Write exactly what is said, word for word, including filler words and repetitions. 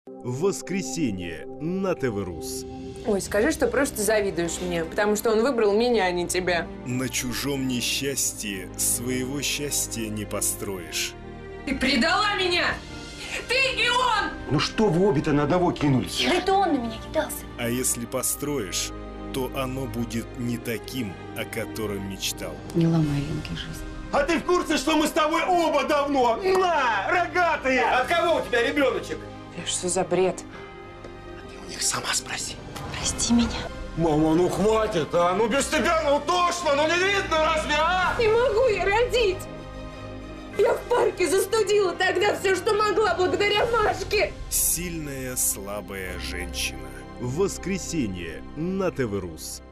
Воскресенье на ТВ-Рус. Ой, скажи, что просто завидуешь мне, потому что он выбрал меня, а не тебя. На чужом несчастье своего счастья не построишь. Ты предала меня! Ты и он! Ну что вы обе-то на одного кинулись? Да это он на меня кидался. А если построишь, то оно будет не таким, о котором мечтал. Не ломай Ленке жизнь. А ты в курсе, что мы с тобой оба давно? На, рогатые! От кого у тебя ребеночек? Что за бред? Ты у них сама спроси. Прости меня. Мама, ну хватит, а? Ну без тебя, ну тошно, ну не видно разве, а? Не могу я родить! Я в парке застудила тогда все, что могла, благодаря Машке! Сильная, слабая женщина. Воскресенье на ТВ-Рус.